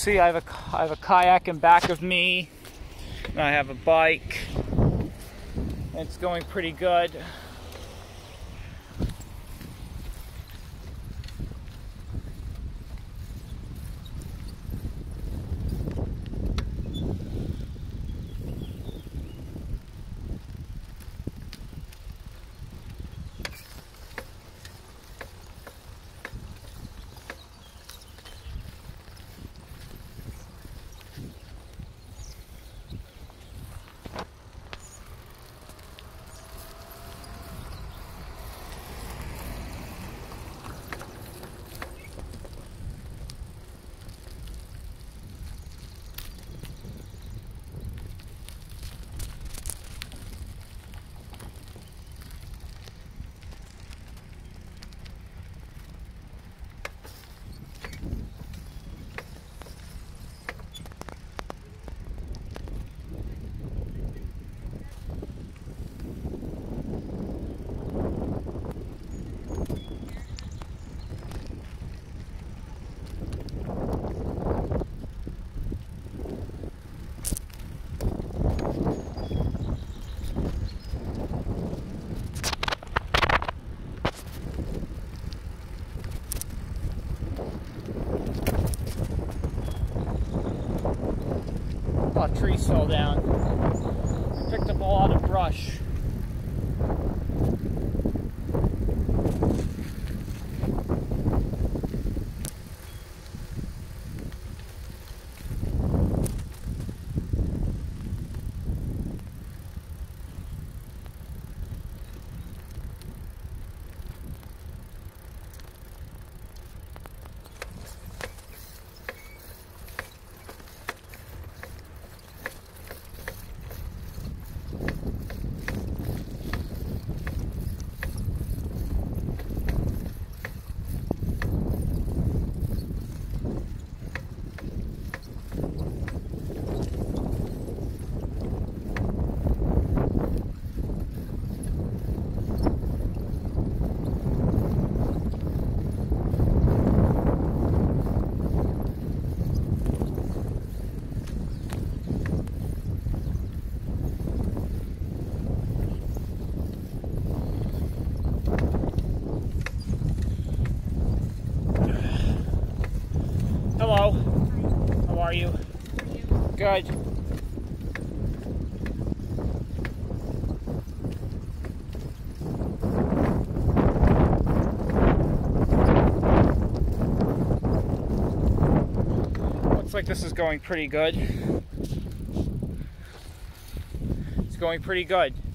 see, I have a kayak in back of me, and I have a bike. It's going pretty good. Trees fell down. Picked up a lot of brush. Hello. How are you? Good. Looks like this is going pretty good. It's going pretty good.